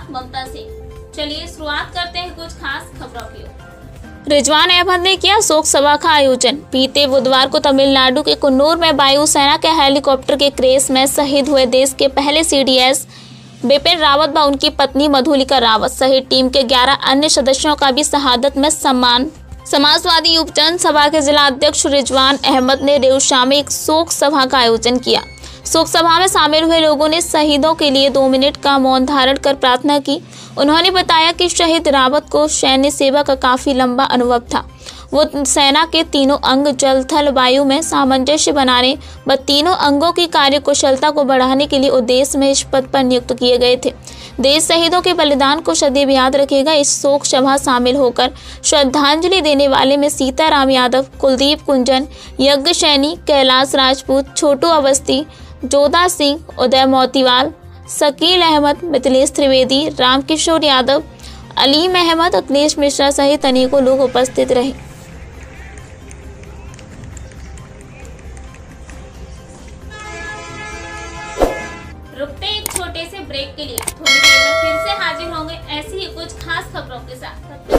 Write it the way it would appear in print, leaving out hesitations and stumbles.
ममता सिंह। चलिए शुरुआत करते हैं कुछ खास खबरों की। रिजवान अहमद ने किया शोक सभा का आयोजन। बीते बुधवार को तमिलनाडु के कुन्नूर में वायुसेना के हेलीकॉप्टर के क्रैश में शहीद हुए देश के पहले सीडीएस बिपिन रावत व उनकी पत्नी मधुलिका रावत सहित टीम के 11 अन्य सदस्यों का भी शहादत में सम्मान। समाजवादी युव जनसभा के जिला अध्यक्ष रिजवान अहमद ने रेउसा में एक शोक सभा का आयोजन किया। शोक सभा में शामिल हुए लोगों ने शहीदों के लिए 2 मिनट का मौन धारण कर प्रार्थना की। उन्होंने बताया कि शहीद रावत को सैन्य सेवा का काफी लंबा अनुभव था। वो सेना के तीनों अंग जल थल वायु में सामंजस्य बनाने व तीनों अंगों की कार्यकुशलता को बढ़ाने के लिए उद्देश्य में इस पद पर नियुक्त किए गए थे। देश शहीदों के बलिदान को सदैव याद रखेगा। इस शोक सभा शामिल होकर श्रद्धांजलि देने वाले में सीताराम यादव, कुलदीप कुंजन, यज्ञ सैनी, कैलाश राजपूत, छोटू अवस्थी, जोधा सिंह, उदय मोतीवाल, शकील अहमद, मिथिलेश त्रिवेदी, रामकिशोर यादव, अलीम अहमद, अखिलेश मिश्रा सहित अनेकों लोग उपस्थित रहे। रुकते एक छोटे से ब्रेक के लिए, थोड़ी देर में फिर से हाजिर होंगे ऐसी ही कुछ खास खबरों के साथ।